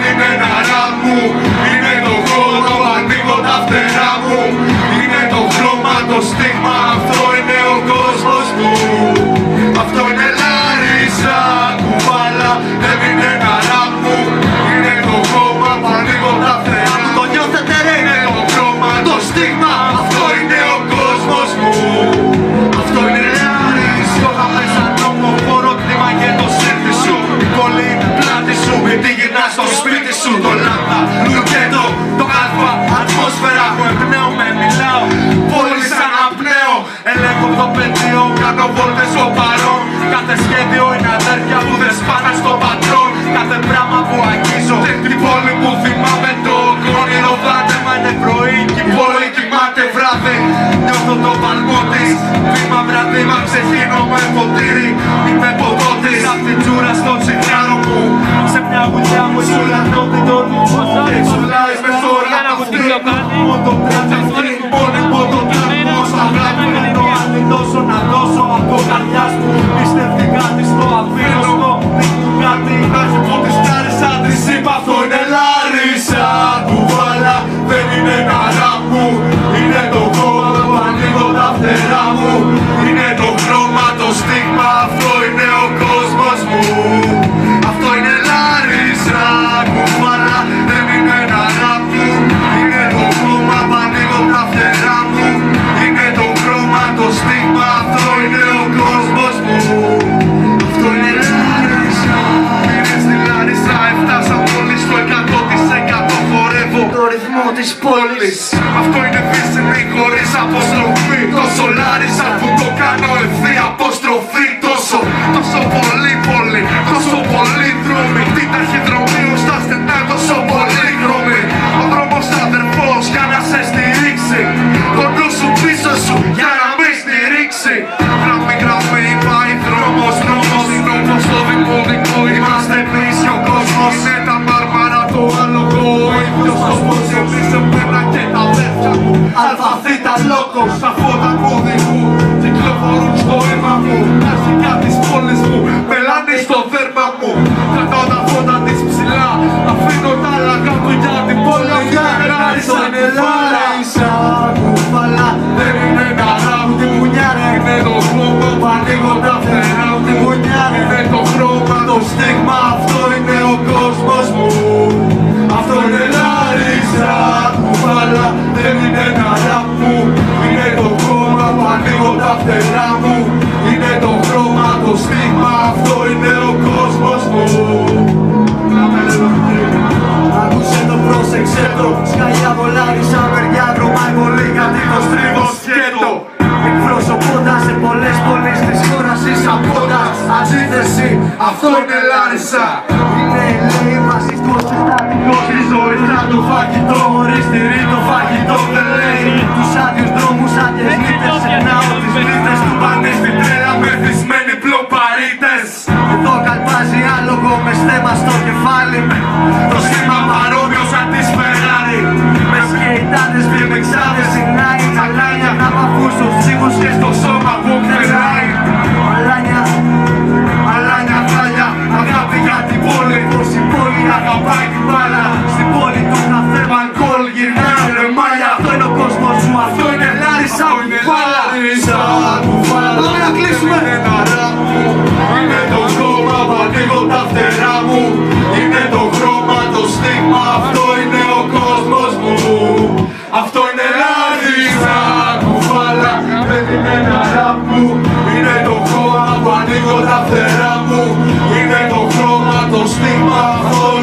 είναι ένα ραπ μου. Είναι το χώμα που ανοίγω τα φτερά μου. Είναι το χρώμα, το στίγμα, αυτό είναι ο κόσμος μου. Αυτό είναι Λάρισα, κουβάλα, δεν είναι ένα ραπ μου. Είναι το χώμα που ανοίγω τα φτερά μου. Το νιώθετε ρε, είναι το χρώμα, το στίγμα, αυτό είναι ο κόσμος μου. Αυτό είναι Λάρισα. Το χαμέσανο μου χώρο κτήμα και το σύρτη σου. Η πόλη είναι πλάτη σου, γιατί γυρνάς στο σπίτι σου. Το λάμδα, λουκέτο, το αλφα, ατμόσφαιρα που εμπνέομαι, μιλάω. Πόλη σαν απνέω, ελέγχω το πεδίο, κάνω βόλτες στο παρόν. Κάθε σχέδιο είναι αδέρφια που δεν σπάνε στο πατρόν. Κάθε πράγμα που αγγίζω, την πόλη που θυμάμαι το όνειρο βάτεμα είναι πρωί κι η πόλη κοιμάται βράδυ. Νιώθω το παλμό της, βήμα βράδυ μα ξεχύνω με ποτήρι. Είμαι ποδότης, απ' την τσούρα στο τσιγάρο μου. Σε μια γουλιά μου σουλανότητο του και σουλάεις με φορά να φτύρω. Μόνο τράτσαφτή, μόνιμο το τράμο. Στα γράφει ενώ αντιδώσω να δώσω από καρδιάς μου. Πιστευτικά της το αφήνω, δείχνουν κάτι. Άρχι που τις κάρισα, της είπα αυτό είναι Λάρισα. Κουβάλα, δεν είναι ένα ραπ μου. Είναι το χώμα που ανοίγω τα φτερά μου. Είναι το χρώμα, το στίγμα, αυτό είναι ο κόσμος μου. Αυτό είναι Λάρισα, κουβάλα, δεν είναι ένα ραπ μου. Είναι το χώμα που ανοίγω τα φτερά μου. Είναι το χρώμα, το στίγμα, αυτό είναι ο κόσμος μου. Αυτό είναι Λάρισα. Είναι στη Λάρισα, έφτασα πολύ στο 100% χορεύω το ρυθμό της πόλης. Αυτό είναι βύσσινη χωρίς αποστροφή. Τόσο Λάρισα που το κάνω ευθεία αποστροφή. Τόσο πολύ πολύ, τόσο πολύ δρόμοι. Τι ταχυδρομείο στα στενά, τόσο πολύ χρώμη. Ο δρόμος αδερφός για να σε στηρίξει. Το νου σου πίσω σου για να μην στηρίξει. Γραμμή γραμμή πάει δρόμος, νόμος. Νόμος στο δημοτικό είμαστε εμείς και ο κόσμος. Είναι τα μάρμαρα το άλογο. Ο ίδιος κόσμος εμείς εμένα και τα αδέρφια μου. Αλφαθήτα λόγος, τα φώτα μου οδηγούν. Κυκλοφορούν στο αίμα μου. Αρχικά της πόλης μου, πελάνει στο δέρμα μου. Κρατάω τα φώτα της ψηλά. Αφήνω τα άλλα κάτω για την πόλη. Αυτό είναι Λάρισα, κουβάλα, δεν είναι ένα ραπ. Τη μουνιάρα είναι το χρώμα που ανοίγω τα φτερά μου. Τη μουνιάρα είναι το χρώμα, το στίγμα, αυτό είναι ο κόσμος μου. Αυτό είναι Λάρισα, κουβάλα, δεν είναι ένα ραπ μου. Είναι το χρώμα που ανοίγω τα φτερά μου. Είναι το χρώμα, το στίγμα, αυτό είναι ο κόσμος μου. Άκουσε το, πρόσεξε το. Σκαλιά Λάρισα, μεριά δρομάει πολύ γιατί το στρίβω σκέτο. Εκπροσωπώντας σε πολλές πόλεις της χώρας εισαπώντας αντίθεση, αυτό είναι Λάρισα. Είναι λέει βασικός συστατικός της ζωής σαν το φαγητό. Χωρίς τυρί το φαγητό δεν λέει. Τους άδειους δρόμους άδειες νύχτες. Ξεχνάω τις νύχτες του πανί στην τρέλα μεθυσμένοι πλοπαρίτες. Εδώ καλπάζει άλογο με στέμα στο κεφάλι. Το σήμα παρόμοιο σαν της Φεράρι. Με σκεϊτάδες, βιεμεξάδες, συνάει αλάνια. Να παππούς στους ψήφους και στο σώμα που ξεράει. Αλάνια, αλάνια χάλια. Αγάπη για την πόλη. Πως η πόλη αγαπάει την μπάλα. Στην πόλη του καφέ μπαλκόλ γυρνάει ρε μάλια. Αυτό είναι ο κόσμος μου, αυτό είναι Λάρισα. Λάρισα, κουβάλα, πάμε να κλείσουμε. Είναι το χρώμα που ανοίγω τα φτερά μου. Είναι το χρώμα, το στίγμα, αυτό είναι ο κόσμος μου. Αυτό είναι Λάρισα, κουβάλα, δεν είναι ένα ραπ μου. Είναι το χρώμα που ανοίγω τα φτερά μου. Είναι το χρώμα, το στίγμα, αυτό